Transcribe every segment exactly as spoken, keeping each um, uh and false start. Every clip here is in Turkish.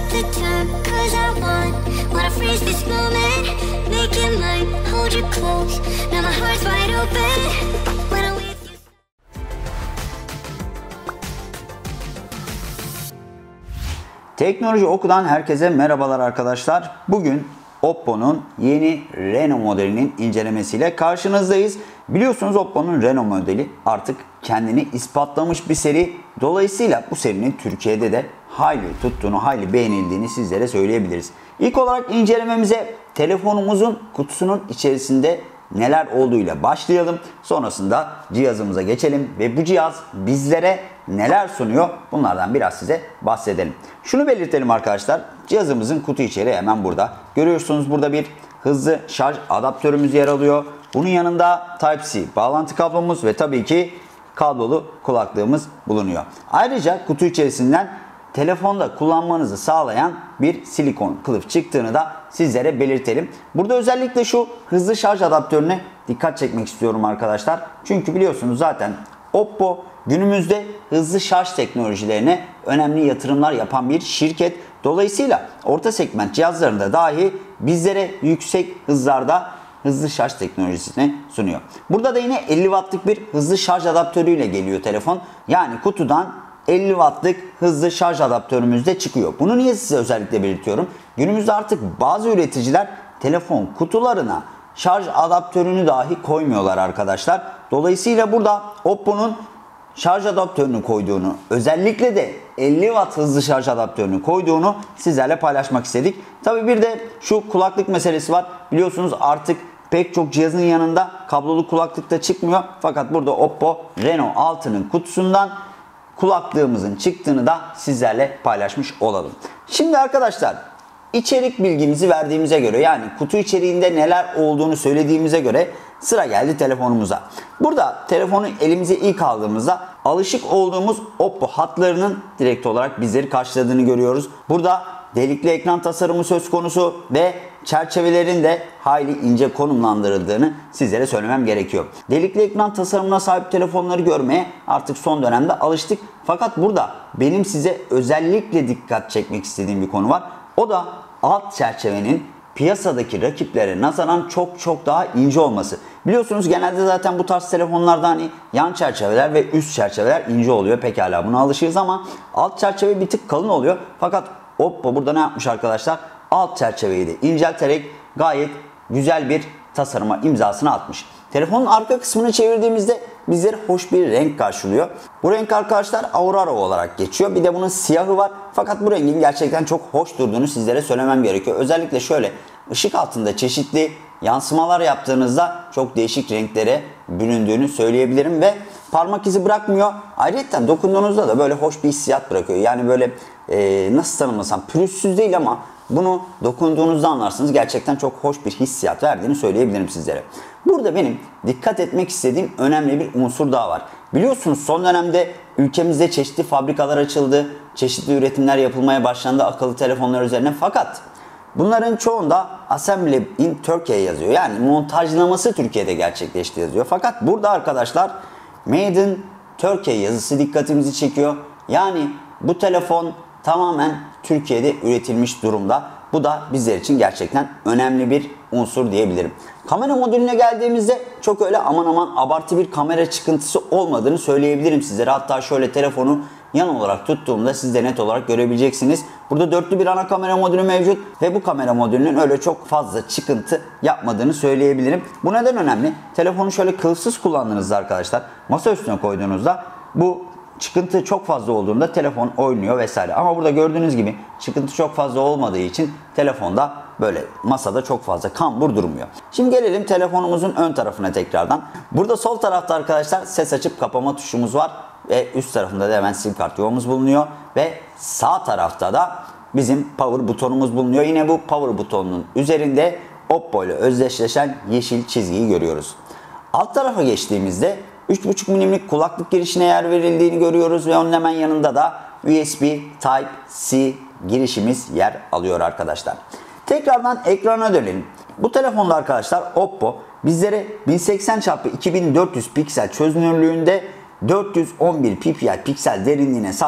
the time, cause I want, wanna freeze this moment, make it mine, hold you close, now my heart's wide open, when I'm with you. Teknoloji Oku'dan herkese merhabalar arkadaşlar. Bugün Oppo'nun yeni Reno modelinin incelemesiyle karşınızdayız. Biliyorsunuz Oppo'nun Reno modeli artık kendini ispatlamış bir seri. Dolayısıyla bu serinin Türkiye'de de hayli tuttuğunu, hayli beğenildiğini sizlere söyleyebiliriz. İlk olarak incelememize telefonumuzun kutusunun içerisinde neler olduğuyla başlayalım. Sonrasında cihazımıza geçelim ve bu cihaz bizlere neler sunuyor bunlardan biraz size bahsedelim. Şunu belirtelim arkadaşlar. Cihazımızın kutu içeriği hemen burada. Görüyorsunuz burada bir hızlı şarj adaptörümüz yer alıyor. Bunun yanında Type-C bağlantı kablomuz ve tabii ki kablolu kulaklığımız bulunuyor. Ayrıca kutu içerisinden telefonda kullanmanızı sağlayan bir silikon kılıf çıktığını da sizlere belirtelim. Burada özellikle şu hızlı şarj adaptörüne dikkat çekmek istiyorum arkadaşlar. Çünkü biliyorsunuz zaten Oppo günümüzde hızlı şarj teknolojilerine önemli yatırımlar yapan bir şirket. Dolayısıyla orta segment cihazlarında dahi bizlere yüksek hızlarda hızlı şarj teknolojisini sunuyor. Burada da yine elli wattlık bir hızlı şarj adaptörüyle geliyor telefon. Yani kutudan elli wattlık hızlı şarj adaptörümüz de çıkıyor. Bunu niye size özellikle belirtiyorum? Günümüzde artık bazı üreticiler telefon kutularına şarj adaptörünü dahi koymuyorlar arkadaşlar. Dolayısıyla burada Oppo'nun şarj adaptörünü koyduğunu, özellikle de elli watt hızlı şarj adaptörünü koyduğunu sizlerle paylaşmak istedik. Tabi bir de şu kulaklık meselesi var. Biliyorsunuz artık pek çok cihazın yanında kablolu kulaklık da çıkmıyor. Fakat burada Oppo Reno altının kutusundan kulaklığımızın çıktığını da sizlerle paylaşmış olalım. Şimdi arkadaşlar içerik bilgimizi verdiğimize göre, yani kutu içeriğinde neler olduğunu söylediğimize göre sıra geldi telefonumuza. Burada telefonu elimize ilk aldığımızda alışık olduğumuz Oppo hatlarının direkt olarak bizleri karşıladığını görüyoruz. Burada delikli ekran tasarımı söz konusu ve çerçevelerin de hayli ince konumlandırıldığını sizlere söylemem gerekiyor. Delikli ekran tasarımına sahip telefonları görmeye artık son dönemde alıştık. Fakat burada benim size özellikle dikkat çekmek istediğim bir konu var. O da alt çerçevenin piyasadaki rakiplere nazaran çok çok daha ince olması. Biliyorsunuz genelde zaten bu tarz telefonlarda hani yan çerçeveler ve üst çerçeveler ince oluyor. Pekala buna alışığız ama alt çerçeve bir tık kalın oluyor. Fakat Oppo burada ne yapmış arkadaşlar? Alt çerçeveyi de incelterek gayet güzel bir tasarıma imzasını atmış. Telefonun arka kısmını çevirdiğimizde bizleri hoş bir renk karşılıyor. Bu renk arkadaşlar Aurora olarak geçiyor. Bir de bunun siyahı var. Fakat bu rengin gerçekten çok hoş durduğunu sizlere söylemem gerekiyor. Özellikle şöyle ışık altında çeşitli yansımalar yaptığınızda çok değişik renklere büründüğünü söyleyebilirim ve parmak izi bırakmıyor. Ayrıca dokunduğunuzda da böyle hoş bir hissiyat bırakıyor. Yani böyle e, nasıl tanımlasam, pürüzsüz değil ama bunu dokunduğunuzda anlarsınız. Gerçekten çok hoş bir hissiyat verdiğini söyleyebilirim sizlere. Burada benim dikkat etmek istediğim önemli bir unsur daha var. Biliyorsunuz son dönemde ülkemizde çeşitli fabrikalar açıldı. Çeşitli üretimler yapılmaya başlandı akıllı telefonlar üzerine. Fakat bunların çoğunda Assembly in Turkey yazıyor. Yani montajlaması Türkiye'de gerçekleşti yazıyor. Fakat burada arkadaşlar Made in Turkey yazısı dikkatimizi çekiyor. Yani bu telefon tamamen Türkiye'de üretilmiş durumda. Bu da bizler için gerçekten önemli bir unsur diyebilirim. Kamera modülüne geldiğimizde çok öyle aman aman abartı bir kamera çıkıntısı olmadığını söyleyebilirim sizlere. Hatta şöyle telefonu yan olarak tuttuğumda siz de net olarak görebileceksiniz. Burada dörtlü bir ana kamera modülü mevcut ve bu kamera modülünün öyle çok fazla çıkıntı yapmadığını söyleyebilirim. Bu neden önemli? Telefonu şöyle kılıfsız kullandığınızda arkadaşlar, masa üstüne koyduğunuzda bu çıkıntı çok fazla olduğunda telefon oynuyor vesaire. Ama burada gördüğünüz gibi çıkıntı çok fazla olmadığı için telefonda böyle masada çok fazla kambur durmuyor. Şimdi gelelim telefonumuzun ön tarafına tekrardan. Burada sol tarafta arkadaşlar ses açıp kapama tuşumuz var. Ve üst tarafında da hemen sim kart yuvamız bulunuyor. Ve sağ tarafta da bizim power butonumuz bulunuyor. Yine bu power butonunun üzerinde Oppo ile özdeşleşen yeşil çizgiyi görüyoruz. Alt tarafa geçtiğimizde üç buçuk milimlik kulaklık girişine yer verildiğini görüyoruz ve onun hemen yanında da U S B Type-C girişimiz yer alıyor arkadaşlar. Tekrardan ekrana dönelim. Bu telefonda arkadaşlar Oppo bizlere bin seksen çarpı iki bin dört yüz piksel çözünürlüğünde dört yüz on bir ppi piksel derinliğine sahip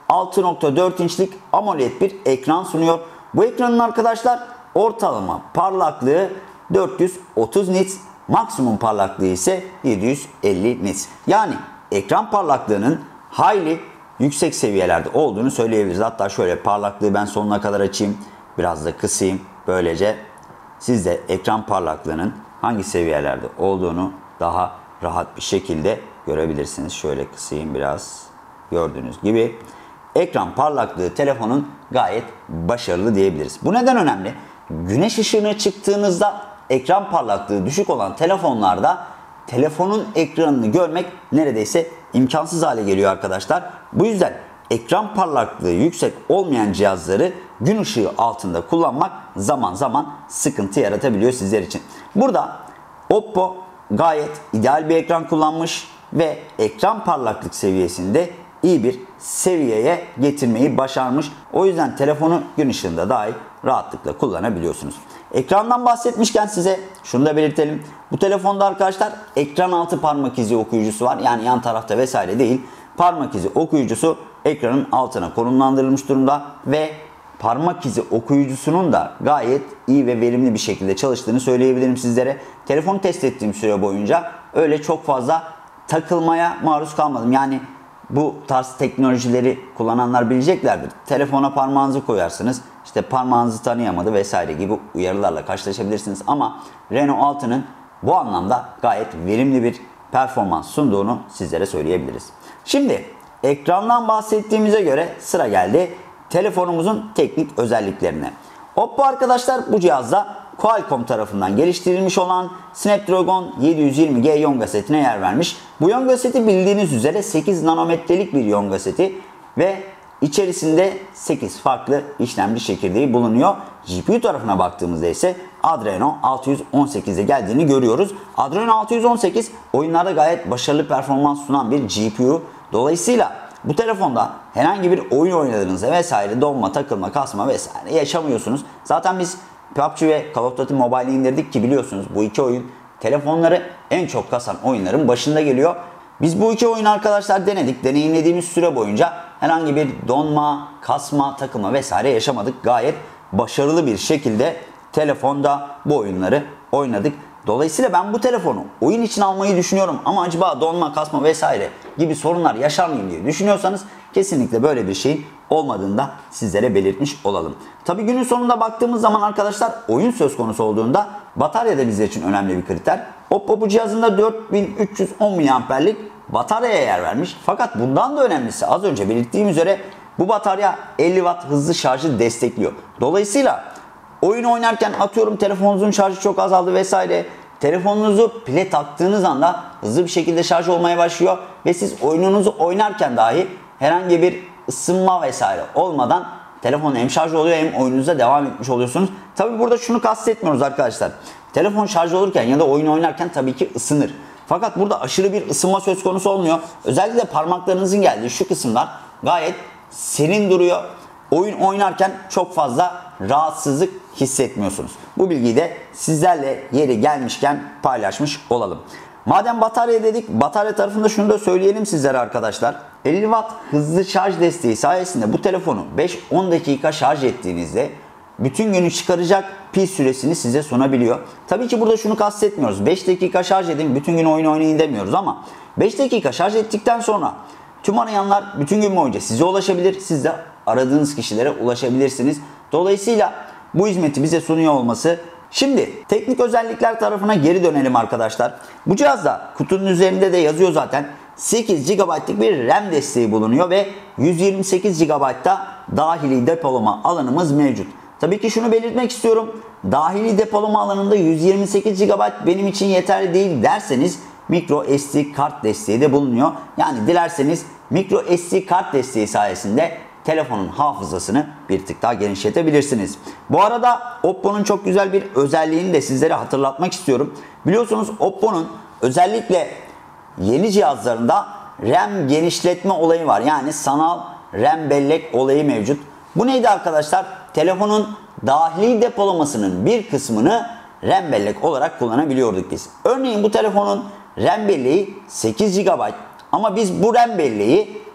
altı nokta dört inçlik AMOLED bir ekran sunuyor. Bu ekranın arkadaşlar ortalama parlaklığı dört yüz otuz nits, maksimum parlaklığı ise yedi yüz elli nits. Yani ekran parlaklığının highly yüksek seviyelerde olduğunu söyleyebiliriz. Hatta şöyle parlaklığı ben sonuna kadar açayım, biraz da kısayım. Böylece siz de ekran parlaklığının hangi seviyelerde olduğunu daha rahat bir şekilde görebilirsiniz. Şöyle kısayım biraz. Gördüğünüz gibi ekran parlaklığı telefonun gayet başarılı diyebiliriz. Bu neden önemli? Güneş ışığına çıktığınızda ekran parlaklığı düşük olan telefonlarda telefonun ekranını görmek neredeyse imkansız hale geliyor arkadaşlar. Bu yüzden ekran parlaklığı yüksek olmayan cihazları gün ışığı altında kullanmak zaman zaman sıkıntı yaratabiliyor sizler için. Burada Oppo gayet ideal bir ekran kullanmış ve ekran parlaklık seviyesinde iyi bir seviyeye getirmeyi başarmış. O yüzden telefonu gün ışığında dahi rahatlıkla kullanabiliyorsunuz. Ekrandan bahsetmişken size şunu da belirtelim. Bu telefonda arkadaşlar ekran altı parmak izi okuyucusu var. Yani yan tarafta vesaire değil. Parmak izi okuyucusu ekranın altına konumlandırılmış durumda ve parmak izi okuyucusunun da gayet iyi ve verimli bir şekilde çalıştığını söyleyebilirim sizlere. Telefonu test ettiğim süre boyunca öyle çok fazla takılmaya maruz kalmadım. Yani bu tarz teknolojileri kullananlar bileceklerdir. Telefona parmağınızı koyarsınız, işte parmağınızı tanıyamadı vesaire gibi uyarılarla karşılaşabilirsiniz. Ama Reno altının bu anlamda gayet verimli bir performans sunduğunu sizlere söyleyebiliriz. Şimdi ekrandan bahsettiğimize göre sıra geldi telefonumuzun teknik özelliklerine. Oppo arkadaşlar bu cihazda Qualcomm tarafından geliştirilmiş olan Snapdragon yedi yüz yirmi G Yonga setine yer vermiş. Bu Yonga seti bildiğiniz üzere sekiz nanometrelik bir Yonga seti ve içerisinde sekiz farklı işlemci çekirdeği bulunuyor. G P U tarafına baktığımızda ise Adreno altı yüz on sekiz'e geldiğini görüyoruz. Adreno altı yüz on sekiz oyunlarda gayet başarılı performans sunan bir G P U. Dolayısıyla bu telefonda herhangi bir oyun oynadığınızda vesaire donma, takılma, kasma vesaire yaşamıyorsunuz. Zaten biz P U B G ve Call of Duty Mobile'i indirdik ki biliyorsunuz bu iki oyun telefonları en çok kasan oyunların başında geliyor. Biz bu iki oyunu arkadaşlar denedik. Deneyimlediğimiz süre boyunca herhangi bir donma, kasma, takılma vesaire yaşamadık. Gayet başarılı bir şekilde telefonda bu oyunları oynadık. Dolayısıyla ben bu telefonu oyun için almayı düşünüyorum ama acaba donma, kasma vesaire gibi sorunlar yaşar mıyım diye düşünüyorsanız kesinlikle böyle bir şeyin olmadığını da sizlere belirtmiş olalım. Tabi günün sonunda baktığımız zaman arkadaşlar oyun söz konusu olduğunda batarya da bizler için önemli bir kriter. Oppo bu cihazında dört bin üç yüz on miliamperlik bataryaya yer vermiş. Fakat bundan da önemlisi az önce belirttiğim üzere bu batarya elli watt hızlı şarjı destekliyor. Dolayısıyla oyun oynarken atıyorum telefonunuzun şarjı çok azaldı vesaire. Telefonunuzu pile taktığınız anda hızlı bir şekilde şarj olmaya başlıyor. Ve siz oyununuzu oynarken dahi herhangi bir ısınma vesaire olmadan telefon hem şarj oluyor hem oyununuza devam etmiş oluyorsunuz. Tabi burada şunu kastetmiyoruz arkadaşlar. Telefon şarj olurken ya da oyun oynarken tabii ki ısınır. Fakat burada aşırı bir ısınma söz konusu olmuyor. Özellikle parmaklarınızın geldiği şu kısımlar gayet serin duruyor. Oyun oynarken çok fazla rahatsızlık hissetmiyorsunuz. Bu bilgiyi de sizlerle yeri gelmişken paylaşmış olalım. Madem batarya dedik, batarya tarafında şunu da söyleyelim sizlere arkadaşlar. elli watt hızlı şarj desteği sayesinde bu telefonu beş on dakika şarj ettiğinizde bütün günü çıkaracak pil süresini size sunabiliyor. Tabii ki burada şunu kastetmiyoruz. beş dakika şarj edin, bütün gün oyun oynayın demiyoruz ama beş dakika şarj ettikten sonra tüm arayanlar bütün gün boyunca size ulaşabilir. Siz de aradığınız kişilere ulaşabilirsiniz. Dolayısıyla bu hizmeti bize sunuyor olması. Şimdi teknik özellikler tarafına geri dönelim arkadaşlar. Bu cihazda kutunun üzerinde de yazıyor zaten. sekiz gigabaytlık bir RAM desteği bulunuyor ve yüz yirmi sekiz gigabaytta dahili depolama alanımız mevcut. Tabii ki şunu belirtmek istiyorum. Dahili depolama alanında yüz yirmi sekiz gigabayt benim için yeterli değil derseniz micro S D kart desteği de bulunuyor. Yani dilerseniz micro S D kart desteği sayesinde telefonun hafızasını bir tık daha genişletebilirsiniz. Bu arada Oppo'nun çok güzel bir özelliğini de sizlere hatırlatmak istiyorum. Biliyorsunuz Oppo'nun özellikle yeni cihazlarında RAM genişletme olayı var. Yani sanal RAM bellek olayı mevcut. Bu neydi arkadaşlar? Telefonun dahili depolamasının bir kısmını RAM bellek olarak kullanabiliyorduk biz. Örneğin bu telefonun RAM belleği sekiz gigabayt ama biz bu RAM belleği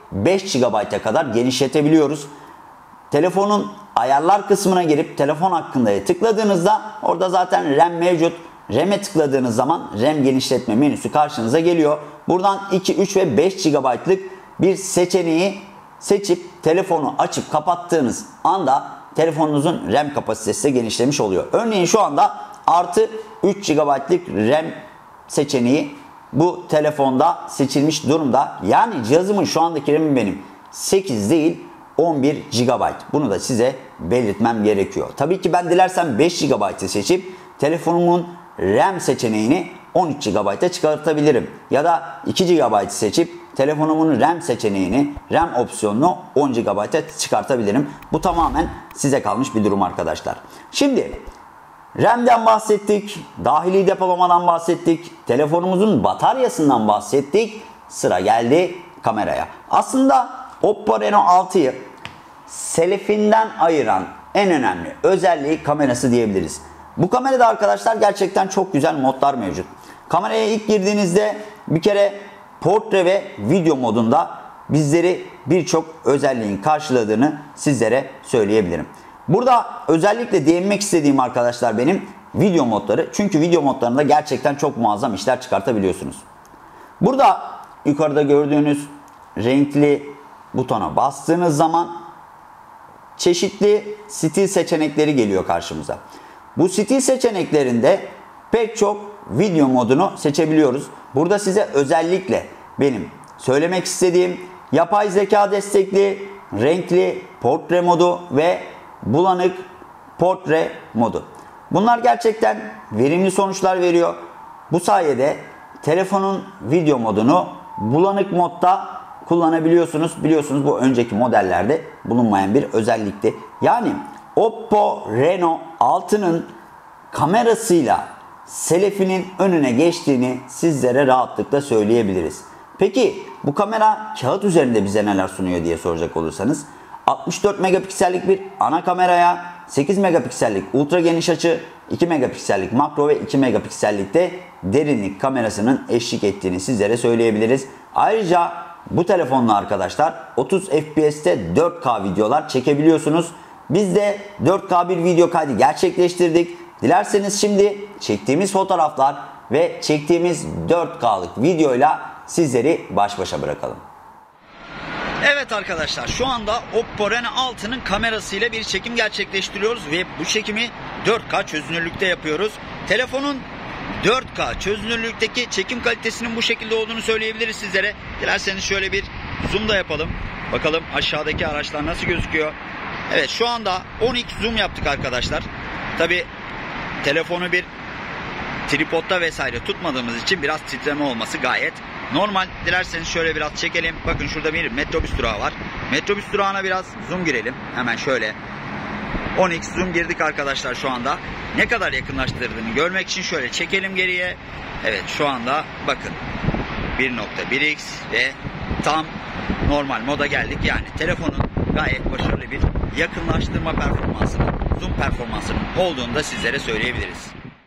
beş gigabayta kadar genişletebiliyoruz. Telefonun ayarlar kısmına girip telefon hakkında tıkladığınızda orada zaten RAM mevcut. RAM'e tıkladığınız zaman RAM genişletme menüsü karşınıza geliyor. Buradan iki, üç ve beş gigabaytlık bir seçeneği seçip telefonu açıp kapattığınız anda telefonunuzun RAM kapasitesi de genişlemiş oluyor. Örneğin şu anda artı üç gigabaytlık RAM seçeneği bu telefonda seçilmiş durumda. Yani cihazımın şu andaki RAM'i benim sekiz değil on bir gigabayt. Bunu da size belirtmem gerekiyor. Tabii ki ben dilersem beş gigabaytı seçip telefonumun RAM seçeneğini on üç gigabayta çıkartabilirim. Ya da iki gigabaytı seçip telefonumun RAM seçeneğini, RAM opsiyonunu on gigabayta çıkartabilirim. Bu tamamen size kalmış bir durum arkadaşlar. Şimdi RAM'den bahsettik, dahili depolamadan bahsettik, telefonumuzun bataryasından bahsettik. Sıra geldi kameraya. Aslında Oppo Reno altıyı selefinden ayıran en önemli özelliği kamerası diyebiliriz. Bu kamerada arkadaşlar gerçekten çok güzel modlar mevcut. Kameraya ilk girdiğinizde bir kere portre ve video modunda bizleri birçok özelliğin karşıladığını sizlere söyleyebilirim. Burada özellikle değinmek istediğim arkadaşlar benim video modları. Çünkü video modlarında gerçekten çok muazzam işler çıkartabiliyorsunuz. Burada yukarıda gördüğünüz renkli butona bastığınız zaman çeşitli stil seçenekleri geliyor karşımıza. Bu stil seçeneklerinde pek çok video modunu seçebiliyoruz. Burada size özellikle benim söylemek istediğim yapay zeka destekli, renkli portre modu ve bulanık portre modu. Bunlar gerçekten verimli sonuçlar veriyor. Bu sayede telefonun video modunu bulanık modda kullanabiliyorsunuz. Biliyorsunuz bu önceki modellerde bulunmayan bir özellikti. Yani Oppo Reno altının kamerasıyla selefinin önüne geçtiğini sizlere rahatlıkla söyleyebiliriz. Peki bu kamera kağıt üzerinde bize neler sunuyor diye soracak olursanız altmış dört megapiksellik bir ana kameraya sekiz megapiksellik ultra geniş açı, iki megapiksellik makro ve iki megapiksellik de derinlik kamerasının eşlik ettiğini sizlere söyleyebiliriz. Ayrıca bu telefonla arkadaşlar otuz F P S'te dört K videolar çekebiliyorsunuz. Biz de dört K bir video kaydı gerçekleştirdik. Dilerseniz şimdi çektiğimiz fotoğraflar ve çektiğimiz dört K'lık videoyla sizleri baş başa bırakalım. Evet arkadaşlar, şu anda Oppo Reno altının kamerasıyla bir çekim gerçekleştiriyoruz ve bu çekimi dört K çözünürlükte yapıyoruz. Telefonun dört K çözünürlükteki çekim kalitesinin bu şekilde olduğunu söyleyebiliriz sizlere. Dilerseniz şöyle bir zoom da yapalım. Bakalım aşağıdaki araçlar nasıl gözüküyor. Evet, şu anda on x zoom yaptık arkadaşlar. Tabi telefonu bir tripodda vesaire tutmadığımız için biraz titreme olması gayet normal. Dilerseniz şöyle biraz çekelim. Bakın şurada bir metrobüs durağı var. Metrobüs durağına biraz zoom girelim. Hemen şöyle on x zoom girdik arkadaşlar şu anda. Ne kadar yakınlaştırdığını görmek için şöyle çekelim geriye. Evet, şu anda bakın bir nokta bir x ve tam normal moda geldik. Yani telefonun gayet başarılı bir yakınlaştırma performansının, zoom performansının olduğunu da sizlere söyleyebiliriz.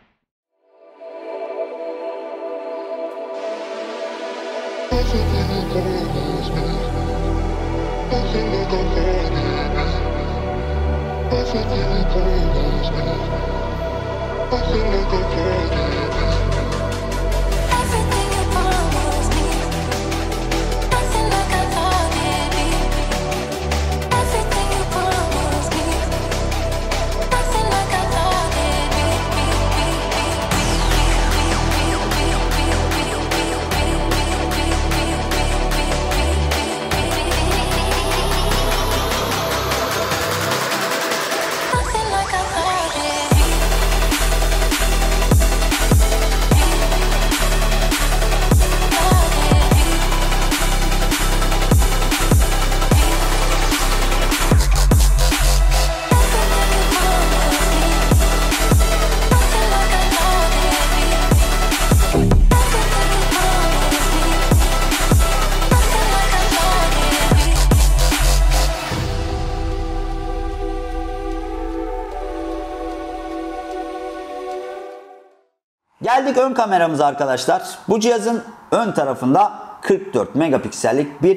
Geldik ön kameramıza arkadaşlar. Bu cihazın ön tarafında kırk dört megapiksellik bir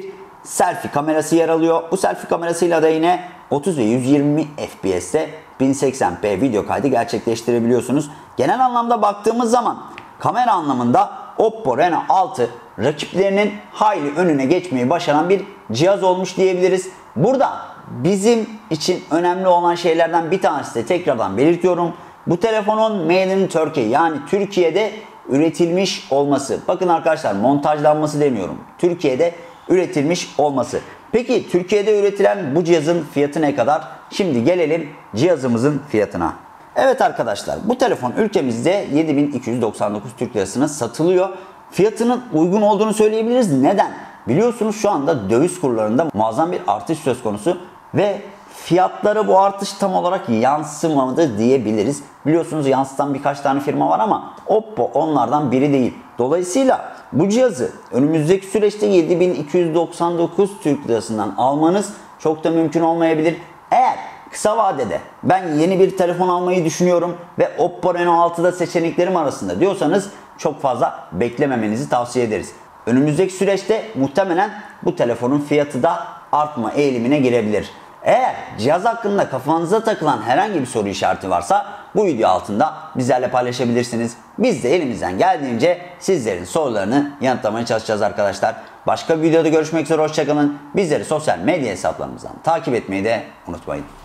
selfie kamerası yer alıyor. Bu selfie kamerasıyla da yine otuz ve yüz yirmi F P S'te bin seksen p video kaydı gerçekleştirebiliyorsunuz. Genel anlamda baktığımız zaman kamera anlamında Oppo Reno altı rakiplerinin hayli önüne geçmeyi başaran bir cihaz olmuş diyebiliriz. Burada bizim için önemli olan şeylerden bir tanesi de tekrardan belirtiyorum. Bu telefonun Made in Turkey, yani Türkiye'de üretilmiş olması. Bakın arkadaşlar, montajlanması demiyorum. Türkiye'de üretilmiş olması. Peki Türkiye'de üretilen bu cihazın fiyatı ne kadar? Şimdi gelelim cihazımızın fiyatına. Evet arkadaşlar, bu telefon ülkemizde yedi bin iki yüz doksan dokuz Türk Lirası'na satılıyor. Fiyatının uygun olduğunu söyleyebiliriz. Neden? Biliyorsunuz şu anda döviz kurlarında muazzam bir artış söz konusu ve fiyatları bu artış tam olarak yansımadı diyebiliriz. Biliyorsunuz yansıtan birkaç tane firma var ama Oppo onlardan biri değil. Dolayısıyla bu cihazı önümüzdeki süreçte yedi bin iki yüz doksan dokuz Türk Lirası'ndan almanız çok da mümkün olmayabilir. Eğer kısa vadede ben yeni bir telefon almayı düşünüyorum ve Oppo Reno altıda seçeneklerim arasında diyorsanız çok fazla beklememenizi tavsiye ederiz. Önümüzdeki süreçte muhtemelen bu telefonun fiyatı da artma eğilimine girebilir. Eğer cihaz hakkında kafanıza takılan herhangi bir soru işareti varsa bu video altında bizlerle paylaşabilirsiniz. Biz de elimizden geldiğince sizlerin sorularını yanıtlamaya çalışacağız arkadaşlar. Başka bir videoda görüşmek üzere, hoşçakalın. Bizleri sosyal medya hesaplarımızdan takip etmeyi de unutmayın.